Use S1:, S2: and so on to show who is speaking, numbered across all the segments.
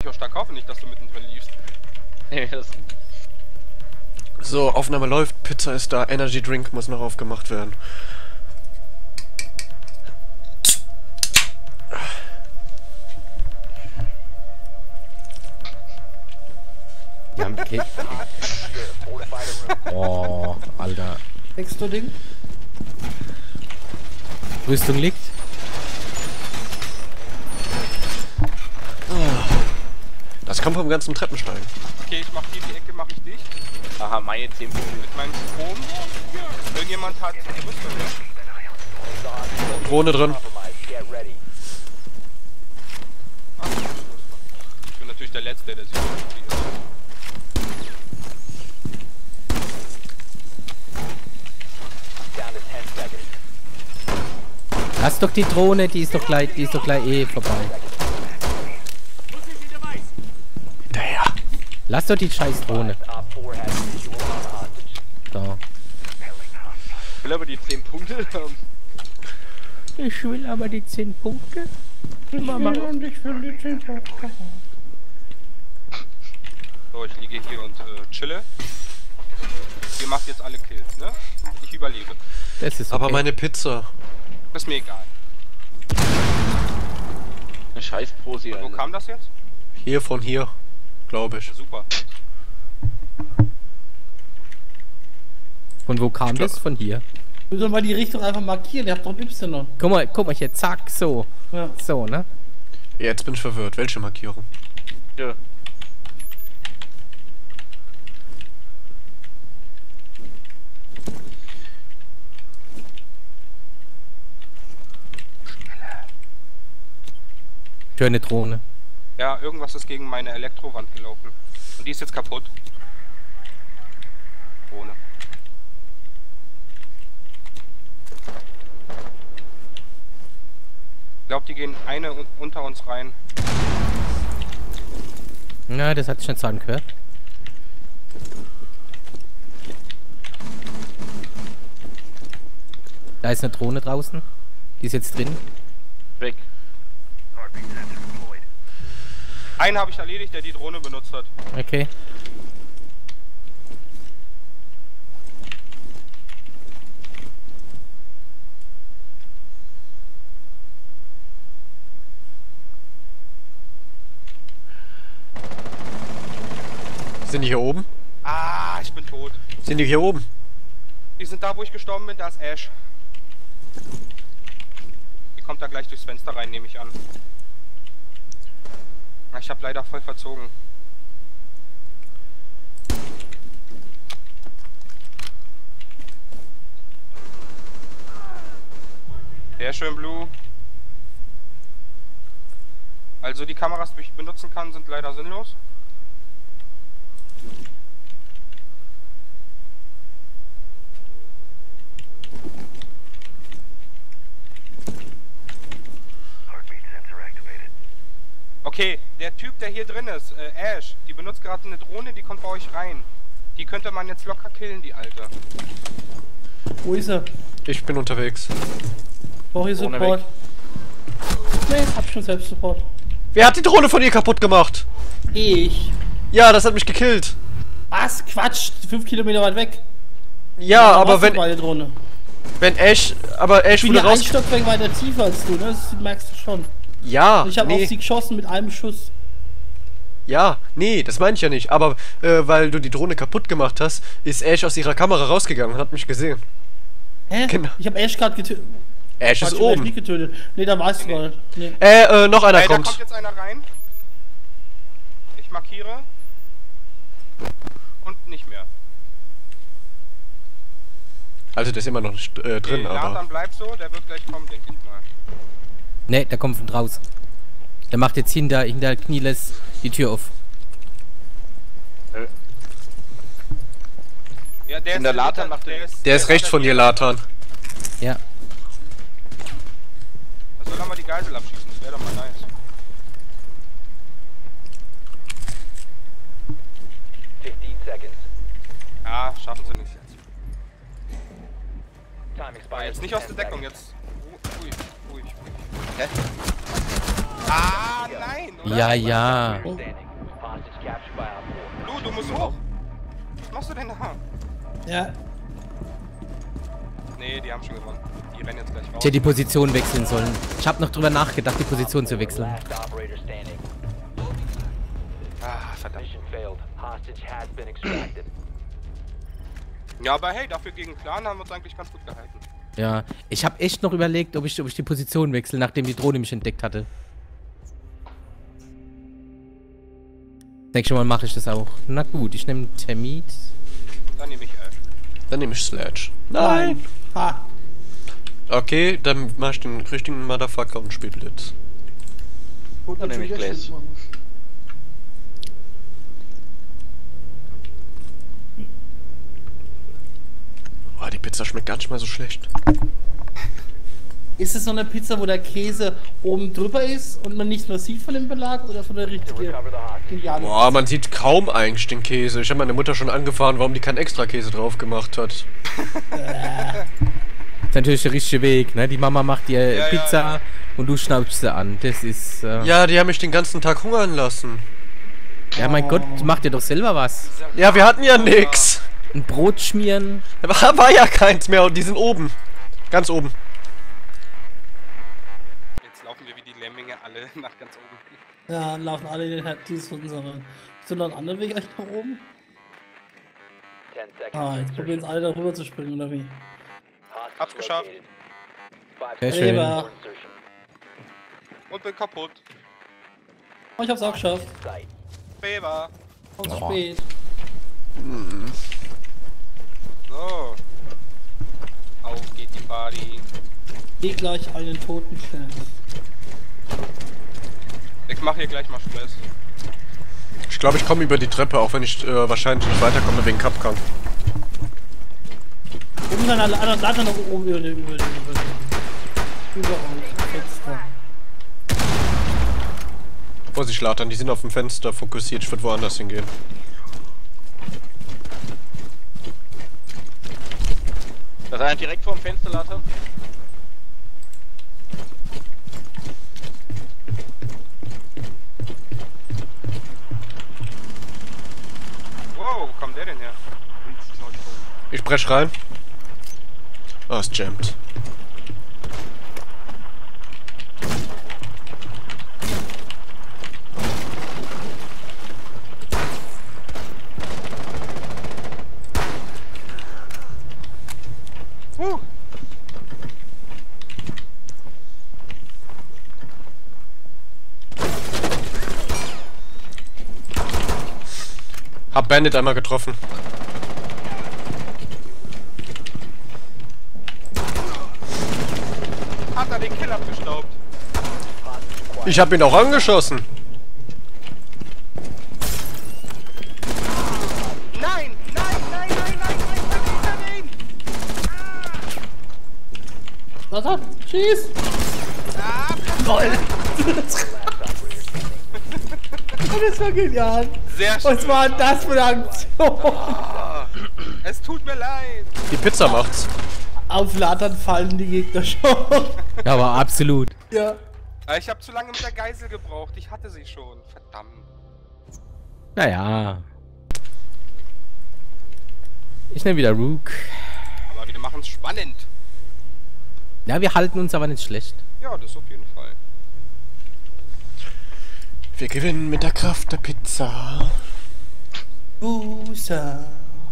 S1: ich auch stark hoffe, nicht, dass du mittendrin liefst.
S2: Nee, das...
S3: So, Aufnahme läuft, Pizza ist da, Energy Drink muss noch aufgemacht werden.
S4: Wir haben Kick. Oh, Alter.
S5: Extra Ding.
S4: Rüstung liegt.
S3: Das kommt vom ganzen Treppensteigen.
S1: Okay, ich mach hier die Ecke, mach ich dicht.
S2: Aha, meine 10 Punkte.
S1: Mit meinem Strom. Irgendjemand hat die Rüstung, ne?
S3: Drohne drin.
S1: Ich bin natürlich der Letzte, der sieht.
S4: Lass doch die Drohne, die ist doch gleich eh vorbei.
S3: Hinterher.
S4: Lass doch die scheiß Drohne. So.
S2: Ich will aber die 10 Punkte haben.
S4: Ich will aber die 10 Punkte. Mama.
S5: Und ich will die 10 Punkte.
S1: So, ich liege hier und chille. Ihr macht jetzt alle Kills, ne? Ich überlebe.
S4: Das ist okay.
S3: Aber meine Pizza.
S1: Das ist mir egal.
S2: Eine scheiß Prosi,
S1: Wo kam das jetzt?
S3: Hier von hier, glaube ich.
S1: Super.
S4: Von wo kam das? Von hier.
S5: Wir sollen mal die Richtung einfach markieren, ihr habt doch Y.
S4: Guck mal hier, zack, so.
S5: Ja.
S4: So, ne?
S3: Jetzt bin ich verwirrt. Welche Markierung?
S2: Ja.
S4: Schöne Drohne.
S1: Ja, irgendwas ist gegen meine Elektrowand gelaufen. Und die ist jetzt kaputt. Ohne. Ich glaube, die gehen eine unter uns rein.
S4: Na, das hat ich nicht sagen gehört. Da ist eine Drohne draußen. Die ist jetzt drin.
S2: Weg.
S1: Einen habe ich erledigt, der die Drohne benutzt hat.
S4: Okay.
S3: Sind die hier oben?
S1: Ah, ich bin tot.
S3: Sind die hier oben?
S1: Die sind da, wo ich gestorben bin, da ist Ash. Die kommt da gleich durchs Fenster rein, nehme ich an. Ich habe leider voll verzogen. Sehr schön, Blue. Also die Kameras, die ich benutzen kann, sind leider sinnlos. Okay, der Typ, der hier drin ist, Ash, die benutzt gerade eine Drohne, die kommt bei euch rein. Die könnte man jetzt locker killen, die Alte.
S5: Wo ist er?
S3: Ich bin unterwegs.
S5: Brauche ich
S2: Drohne
S5: Support? Nee, hab schon selbst Support.
S3: Wer hat die Drohne von ihr kaputt gemacht?
S5: Ich.
S3: Ja, das hat mich gekillt.
S5: Was? Quatsch! 5 Kilometer weit weg.
S3: Ja,
S5: Da
S3: aber
S5: warst du
S3: wenn
S5: meine Drohne.
S3: Ash, aber Ash
S5: Ich bin
S3: wurde
S5: ja ein
S3: raus.
S5: Stockwerk weiter tiefer als du, ne? Das merkst du schon.
S3: Ja,
S5: Ich habe auf
S3: nee.
S5: sie geschossen mit einem Schuss.
S3: Ja, nee, das meine ich ja nicht. Aber weil du die Drohne kaputt gemacht hast, ist Ash aus ihrer Kamera rausgegangen und hat mich gesehen.
S5: Hä?
S3: Genau.
S5: Ich habe Ash gerade getötet.
S3: Ash ist
S5: Nicht
S3: oben.
S5: getötet. Nee, da weißt du gar nicht. Nee.
S3: Noch einer
S1: Da
S3: kommt.
S1: kommt jetzt einer rein. Ich markiere. Und nicht mehr.
S3: Also der ist immer noch nicht drin,
S1: Okay,
S3: aber...
S1: Nathan bleibt so, der wird gleich kommen, denke ich mal.
S4: Ne, der kommt von draußen. Der macht jetzt hinter Knieles die Tür auf.
S1: Ja, der
S2: In der Latan macht der-
S3: Der ist rechts von dir, Latan.
S4: Ja.
S1: Da soll er mal die Geisel abschießen, das wäre doch mal nice. Ja, schaffen sie nicht jetzt. Jetzt nicht aus der Deckung, jetzt. Ruhig, ruhig, ruhig.
S2: Hä?
S1: Ah, nein!
S4: Ja, ja.
S5: Oh.
S1: Lu, du musst hoch. Was machst du denn da?
S5: Ja.
S1: Nee, die haben schon gewonnen. Die rennen jetzt gleich raus.
S4: Ich hätte die Position wechseln sollen. Ich habe noch drüber nachgedacht, die Position zu wechseln.
S1: Ah, verdammt. Ja, aber hey, dafür gegen Clan haben wir uns eigentlich ganz gut gehalten.
S4: Ja, ich habe echt noch überlegt, ob ich die Position wechsle, nachdem die Drohne mich entdeckt hatte. Nächstes Mal mache ich das auch. Na gut, ich nehme Termit.
S1: Dann nehme ich Ash.
S3: Dann nehme ich Sledge. Nein!
S5: Ha.
S3: Okay, dann mach ich den richtigen Motherfucker und spiele Blitz.
S5: Gut,
S2: Dann nehme ich
S5: natürlich
S2: Glaze.
S5: machen.
S3: Oh, die Pizza schmeckt gar nicht mal so schlecht.
S5: Ist es so eine Pizza, wo der Käse oben drüber ist und man nichts mehr sieht von dem Belag oder von der richtigen genialen?
S3: Boah, man sieht kaum eigentlich den Käse. Ich habe meine Mutter schon angefahren, warum die keinen extra Käse drauf gemacht hat.
S4: Das ist natürlich der richtige Weg, ne? Die Mama macht dir
S1: Ja,
S4: Pizza
S1: ja.
S4: und du schnaubst sie an. Das ist.
S3: Ja, die haben mich den ganzen Tag hungern lassen.
S4: Ja, mein Gott, mach dir doch selber was.
S3: Ja, wir hatten ja nix.
S4: Ein Brot schmieren.
S3: War ja keins mehr und die sind oben. Ganz oben.
S1: Jetzt laufen wir wie die Lemminge alle nach ganz oben.
S5: Ja, laufen alle in den dieses von unseren. Ist noch ein anderer Weg eigentlich nach oben? Ah, jetzt probieren es alle darüber zu springen, oder wie?
S1: Hab's geschafft.
S4: Sehr schön.
S5: Eber.
S1: Und bin kaputt.
S5: Oh, ich hab's auch geschafft.
S1: Beber.
S5: Und zu
S4: Oh.
S5: spät.
S1: So. Auf geht die Party.
S5: Geh gleich einen Toten stellen.
S1: Ich mache hier gleich mal Stress.
S3: Ich glaube, ich komme über die Treppe, auch wenn ich wahrscheinlich nicht weiterkomme wegen Capcom.
S5: Oben dann alle anderen Latte noch oben über den. Über euch. Fenster.
S3: Vorsicht, Latan, die sind auf dem Fenster fokussiert. Ich würde woanders hingehen.
S2: Das ist einer direkt vor dem Fenster, Latte.
S1: Wow, wo kommt der denn her?
S3: Ich brech rein. Ah, es jammt. Hab Bandit einmal getroffen.
S1: Hat er den Kill abgestaubt?
S3: Ich hab ihn auch angeschossen.
S1: Nein! Nein, nein, nein, nein, nein, nein,
S5: Warte, schieß! Toll! Das war genial!
S1: Sehr schön.
S5: Was war denn das für eine Aktion?
S1: Es tut mir leid.
S3: Die Pizza macht's.
S5: Auf Latern fallen die Gegner schon.
S4: Ja, aber absolut.
S5: Ja.
S1: Ich habe zu lange mit der Geisel gebraucht. Ich hatte sie schon. Verdammt.
S4: Naja. Ich nehme wieder Rook.
S1: Aber wir machen es spannend.
S4: Ja, wir halten uns aber nicht schlecht.
S1: Ja, das auf jeden Fall.
S3: Wir gewinnen mit der Kraft der Pizza.
S5: Busa.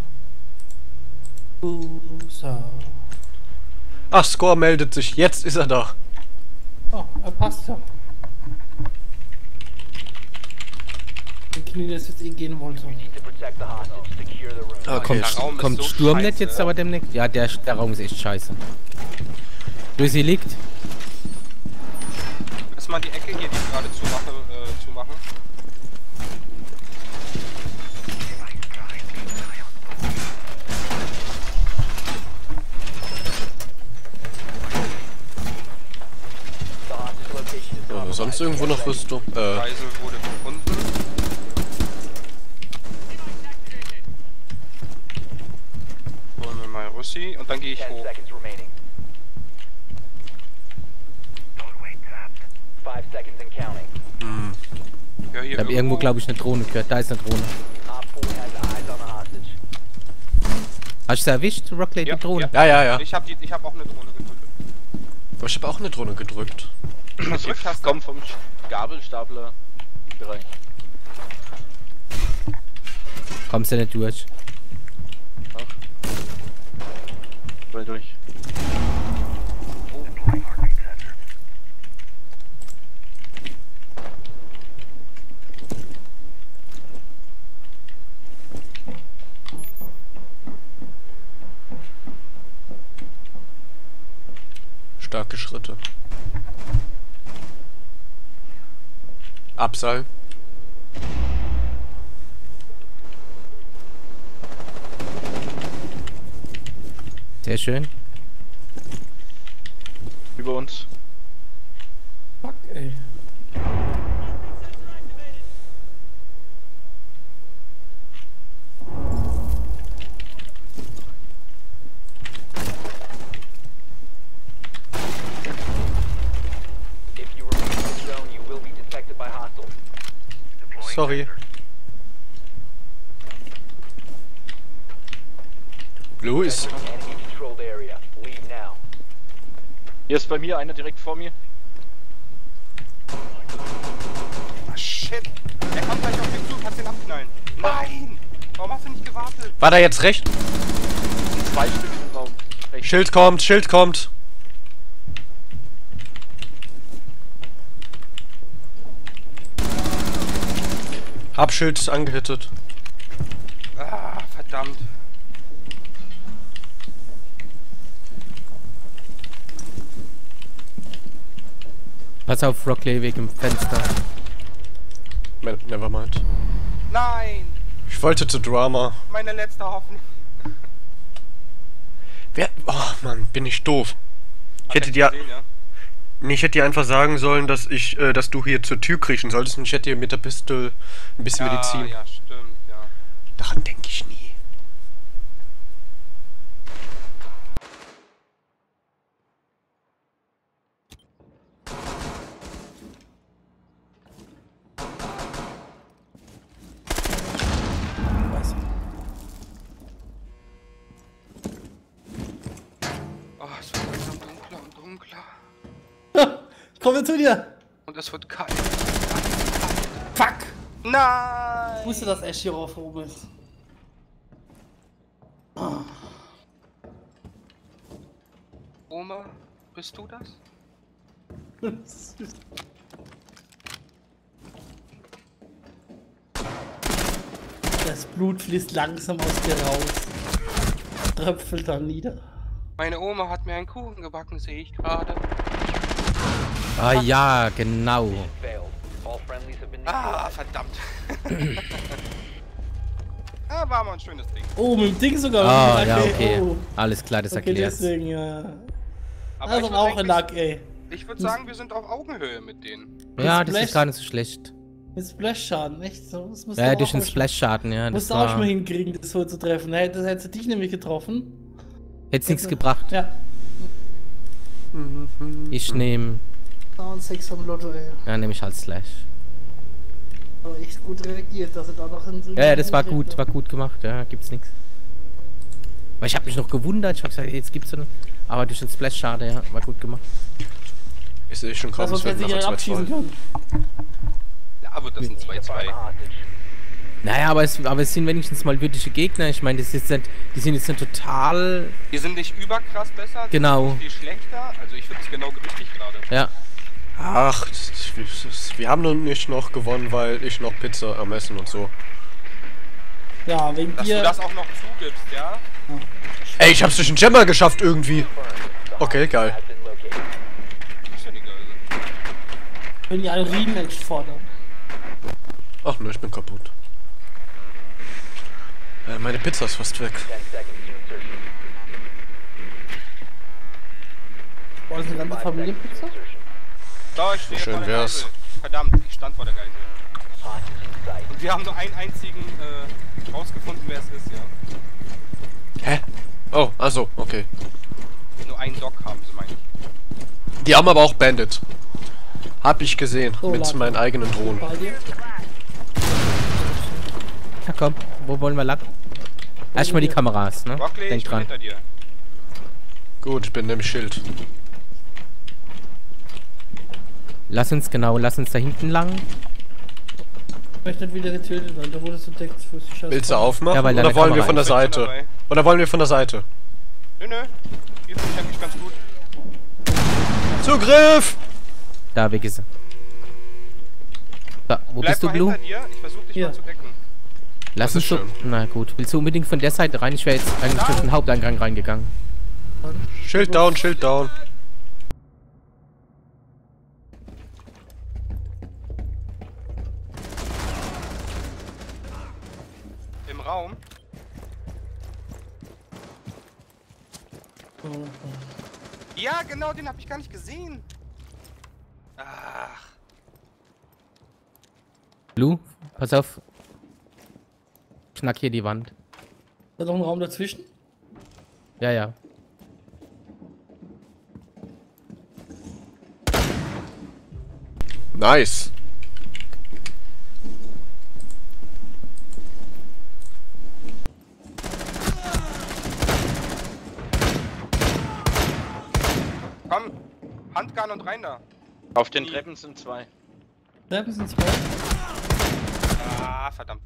S5: Busa.
S3: Ach, Score meldet sich. Jetzt ist er da.
S5: Oh, er passt ja. Den Knie, das jetzt eh gehen wollte.
S3: Okay.
S1: Der Raum ist
S4: Kommt
S1: so
S4: Sturmnet
S1: scheiße.
S4: jetzt aber demnächst? Ja, der Raum ist echt scheiße. Lucy liegt.
S1: Lass mal die Ecke hier, die ich gerade zumachen.
S3: Sonst irgendwo noch Rüstung?
S1: Geisel wurde gefunden. Holen wir mal Russi und dann gehe ich hoch. Ja, hier
S4: Ich habe irgendwo, glaube ich, eine Drohne gehört. Da ist eine Drohne. Hast du sie erwischt, Rockley, die Drohne?
S3: Ja.
S1: Ich hab auch eine Drohne getötet.
S3: Aber ich habe auch eine Drohne gedrückt.
S2: Sie kommen vom Gabelstapler-Bereich.
S4: Kommst du nicht durch?
S2: Voll durch.
S3: Starke Schritte. Abseil.
S4: Sehr schön.
S2: Über uns.
S5: Fuck, ey.
S3: Sorry. Blue ist...
S2: Hier ist bei mir einer direkt vor mir.
S1: Ah, shit. Er kommt gleich auf den Zug, kannst den abknallen. Nein! Warum hast du nicht gewartet?
S3: War da jetzt recht?
S2: 2 Stück im Raum. Rechts.
S3: Schild kommt, Schild kommt. Hab Schild angehittet.
S1: Ah, verdammt.
S4: Pass auf, Rockley, wegen dem Fenster.
S3: Nevermind.
S1: Nein!
S3: Ich wollte zu Drama.
S1: Meine letzte Hoffnung.
S3: Wer... Oh Mann, bin ich doof. Ich hätte
S1: Hat
S3: dir...
S1: er gesehen, ja?
S3: Nee, ich hätte dir einfach sagen sollen, dass du hier zur Tür kriechen solltest und ich hätte dir mit der Pistole ein bisschen Medizin.
S1: Ja, stimmt, ja.
S3: Daran denke ich nie.
S1: Oh, es wird langsam dunkler und dunkler.
S5: Ich komme zu dir.
S1: Und es wird kalt.
S5: Fuck.
S1: Nein!
S5: Ich wusste, dass Ash hier rauf oben ist.
S1: Oma, bist du das?
S5: Das Blut fließt langsam aus dir raus. Tröpfelt dann nieder.
S1: Meine Oma hat mir einen Kuchen gebacken, sehe ich gerade.
S4: Ah ja, genau.
S1: Ah, verdammt. Ah, war mal ein schönes Ding.
S5: Oh, mit dem Ding sogar.
S4: Ah,
S5: mit dem
S4: ja,
S5: Lack,
S4: okay.
S5: ey. Oh.
S4: Alles klar, das
S5: Okay,
S4: erklärt's.
S5: deswegen, ja.
S1: Aber
S5: Also
S1: ich
S5: auch
S1: würd
S5: ein Lack, ey.
S1: Ich würde sagen, wir sind auf Augenhöhe mit denen.
S4: Ja, das
S5: Splash-
S4: ist gar nicht so schlecht.
S5: Mit Splash-Schaden, echt so. Das musst
S4: Ja,
S5: du
S4: durch
S5: auch
S4: den
S5: mal-
S4: Splash-Schaden, ja.
S5: Musst
S4: Das
S5: du auch schon
S4: war...
S5: mal hinkriegen, das so zu treffen. Hey, das hättest du dich nämlich getroffen.
S4: Hätt's nichts gebracht.
S5: Ja.
S4: Ich nehme...
S5: Down 6 am Lotto, ey.
S4: Ja, nehme ich halt Slash.
S5: Aber echt gut reagiert, dass er da noch in so
S4: Ja, das war gut gemacht, ja, gibt's nichts. Weil ich habe mich noch gewundert, ich habe gesagt, jetzt gibt's so einen... Aber durch den Splash-Schade, ja, war gut gemacht.
S3: Ich sehe schon kaum,
S5: Dass wir
S3: es wird
S5: sich
S3: nachher
S5: abschießen
S3: 2-2.
S5: können.
S1: Ja, aber das sind 2-2.
S4: Naja, aber es sind wenigstens mal würdige Gegner. Ich meine, die sind jetzt nicht total...
S1: Die sind nicht überkrass besser, die
S4: Genau.
S1: sind nicht viel schlechter. Also ich finde es genau richtig gerade.
S4: Ja.
S3: Ach, wir haben noch nicht noch gewonnen, weil ich noch Pizza am Essen und so.
S5: Ja, wegen
S1: Dass
S5: dir.
S1: du das auch noch zugibst, ja?
S3: Ey, ich hab's durch den Jammer geschafft irgendwie. Okay, geil.
S1: Ist ja die Geise.
S5: Wenn die ein Rematch fordern.
S3: Ach ne, ich bin kaputt. Meine Pizza ist fast weg.
S5: War das eine ganze Familienpizza?
S1: Da, ich stehe
S3: Schön
S1: vor der
S3: wär's.
S1: Geisel. Verdammt, ich stand vor der Geisel. Und wir haben nur einen einzigen rausgefunden, wer es ist, ja.
S3: Hä? Oh, also, okay.
S1: Nur einen Doc haben sie, meine ich.
S3: Die haben aber auch Bandit. Hab ich gesehen.
S5: So,
S3: mit
S5: Lager.
S3: meinen eigenen Drohnen.
S5: Bei dir?
S4: Na komm, wo wollen wir lang? Erstmal die Kameras, ne?
S1: Rockley, ich
S4: Denk
S1: bin
S4: dran.
S1: hinter dir.
S3: Gut, ich bin im Schild.
S4: Lass uns da hinten lang.
S5: Ich möchte nicht wieder getötet werden, da wurdest du entdeckt.
S3: Willst du aufmachen?
S4: Ja, weil
S3: oder
S4: deine
S3: wollen wir
S4: Kamera
S3: von der
S1: ist schon
S3: Seite?
S1: dabei.
S3: Oder wollen wir von der Seite?
S1: Nö, hier bin ich eigentlich ganz gut.
S3: Zugriff!
S4: Da, weg ist sie. Da, wo
S1: Bleib
S4: bist du,
S1: mal
S4: Blue?
S1: hinter dir, ich versuch dich
S5: Hier.
S1: mal zu decken.
S4: Lass
S3: Das
S4: uns
S3: ist
S4: so.
S3: schön.
S4: Na gut, willst du unbedingt von der Seite rein? Ich wäre jetzt eigentlich durch den Haupteingang reingegangen.
S3: Schild down, Schild down.
S1: Im Raum. Ja, genau, den habe ich gar nicht gesehen. Ach,
S4: Blue, pass auf. Knack hier die Wand.
S5: Da noch ein Raum dazwischen?
S4: Ja, ja.
S3: Nice.
S1: komm, Handgun und rein da.
S2: Auf den Treppen sind 2.
S5: Treppen sind 2.
S1: Ah, verdammt.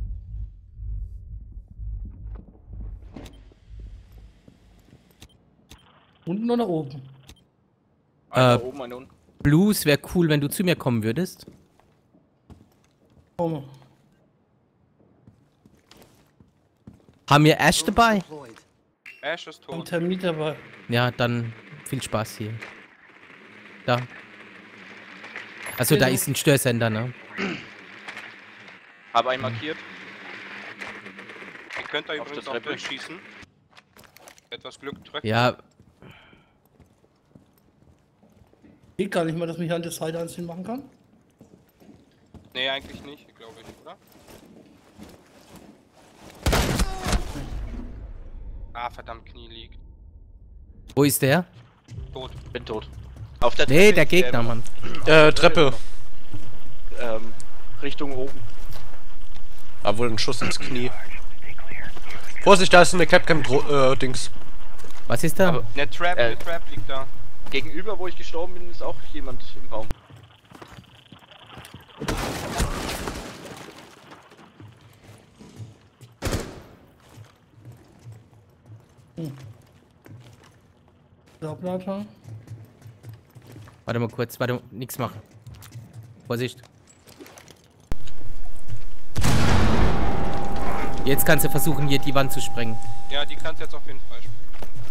S5: Unten oder oben?
S2: Einer oben, einer unten.
S4: Blue, es wäre cool, wenn du zu mir kommen würdest.
S5: Oh.
S4: Haben wir Ash dabei?
S1: Ash ist
S5: Ein
S1: tot.
S5: Termit dabei.
S4: Ja, dann viel Spaß hier. Da. Also da ist ein Störsender, ne?
S2: Habe einen markiert.
S1: Ihr könnt da
S2: Auf
S1: übrigens
S2: der
S1: auch
S2: Treppe.
S1: durchschießen. Etwas Glück drücken.
S4: Ja,
S5: Geht gar nicht mal, dass man hier an der Seite einzeln machen kann.
S1: Nee, eigentlich nicht, glaube ich, oder? Ah, verdammt, Knie liegt.
S4: wo ist der?
S1: Tot.
S2: Bin tot. Auf der
S4: Nee, der
S2: ist
S4: Gegner, Mann.
S3: Treppe.
S2: Richtung oben.
S3: Da wurde ein Schuss ins Knie. Vorsicht, da ist eine Capcom-Dings.
S4: Was ist da?
S1: Ne Trap liegt da.
S2: Gegenüber, wo ich gestorben bin, ist auch jemand im Raum.
S5: Laublader.
S4: Warte mal kurz, warte, nix machen. Vorsicht. Jetzt kannst du versuchen, hier die Wand zu sprengen.
S1: Ja, die kannst du jetzt auf jeden Fall spielen.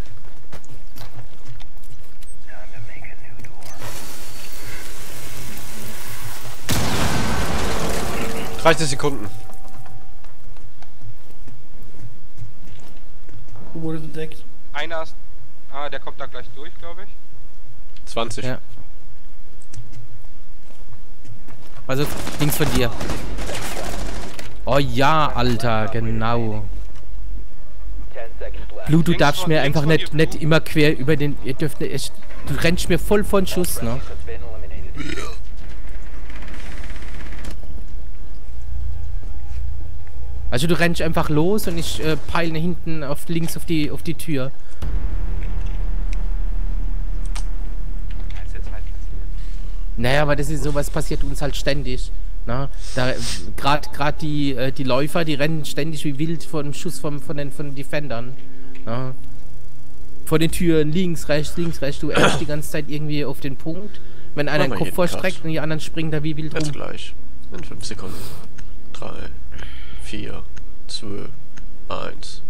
S3: 30 Sekunden.
S5: Du wurdest entdeckt.
S1: Einer ist. Ah, der kommt da gleich durch, glaube ich.
S3: 20.
S4: Ja. Also, links von dir. Oh ja, Alter, genau. Blue, du
S1: Links
S4: darfst
S1: von-
S4: mir
S1: links
S4: einfach
S1: von dir,
S4: nicht
S1: Blue.
S4: immer quer über den... Ihr dürft nicht... Du rennst mir voll von Schuss, ne? Also du rennst einfach los und ich peile hinten auf links auf die Tür.
S1: Das ist jetzt halt passiert.
S4: Naja, aber das ist sowas passiert uns halt ständig. Na, da gerade die Läufer, die rennen ständig wie wild vor dem Schuss von den Defendern. Na. Vor den Türen, links, rechts, du erst die ganze Zeit irgendwie auf den Punkt. Wenn einer
S3: Machen
S4: den
S3: wir
S4: Kopf
S3: jeden
S4: vorstreckt
S3: Cut.
S4: und die anderen springen da wie wild
S3: Jetzt
S4: rum.
S3: gleich. In 5 Sekunden. 3, 4, 2, 1.